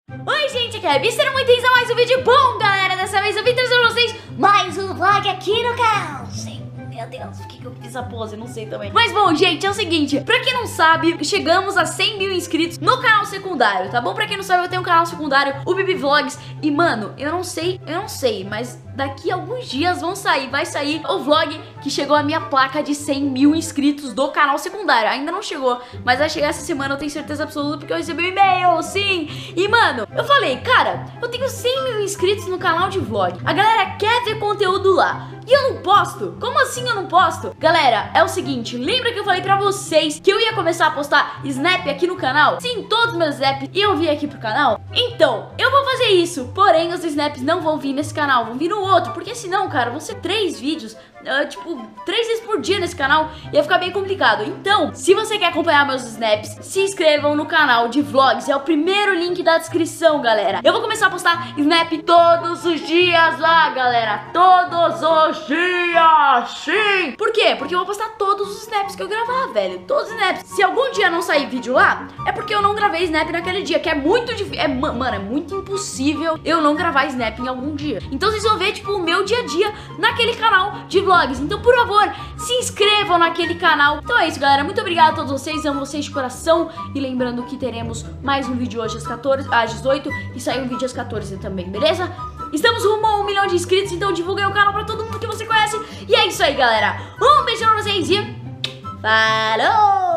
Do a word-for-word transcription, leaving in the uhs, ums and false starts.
Oi gente, aqui é a Gabi, sejam muito bem-vindos a mais um vídeo bom, galera. Dessa vez eu vim trazer pra vocês mais um vlog aqui no canal. Sim, meu Deus, por que, que eu fiz a pose? Não sei também. Mas bom, gente, é o seguinte, pra quem não sabe, chegamos a cem mil inscritos no canal secundário, tá bom? Pra quem não sabe, eu tenho um canal secundário, o Bibi Vlogs. E mano, eu não sei, eu não sei, mas daqui a alguns dias vão sair, vai sair o vlog que chegou a minha placa de cem mil inscritos do canal secundário. Ainda não chegou, mas vai chegar essa semana, eu tenho certeza absoluta, porque eu recebi um e-mail, sim. E mano, eu falei, cara, eu tenho cem mil inscritos no canal de vlog, a galera quer ver conteúdo lá e eu não posto? Como assim eu não posto? Galera, é o seguinte, lembra que eu falei pra vocês que eu ia começar a postar Snap aqui no canal? Sim, todos os meus Snaps iam vir aqui pro canal. Então, eu vou fazer isso, porém os Snaps não vão vir nesse canal, vão vir no outro, porque senão, cara, vão ser três vídeos, uh, tipo, três vezes por dia nesse canal, ia ficar bem complicado. Então, se você quer acompanhar meus Snaps, se inscrevam no canal de vlogs, é o primeiro link da descrição, galera. Eu vou começar a postar Snap todos os dias lá, galera, todos os dias, sim! Por quê? Porque eu vou postar todos os Snaps que eu gravar, velho, todos os Snaps. Se algum dia não sair vídeo lá, é porque eu não gravei Snap naquele dia, que é muito difícil, é, mano, é muito impossível eu não gravar Snap em algum dia. Então vocês vão ver, tipo, o meu dia a dia naquele canal de vlogs. Então, por favor, se inscrevam naquele canal. Então é isso, galera, muito obrigada a todos vocês, amo vocês de coração. E lembrando que teremos mais um vídeo hoje às quatorze, às dezoito e sai um vídeo às quatorze também, beleza? Estamos rumo a um milhão de inscritos, então divulguem o canal pra todo mundo que você conhece. E é isso aí, galera. Um beijo pra vocês e falou!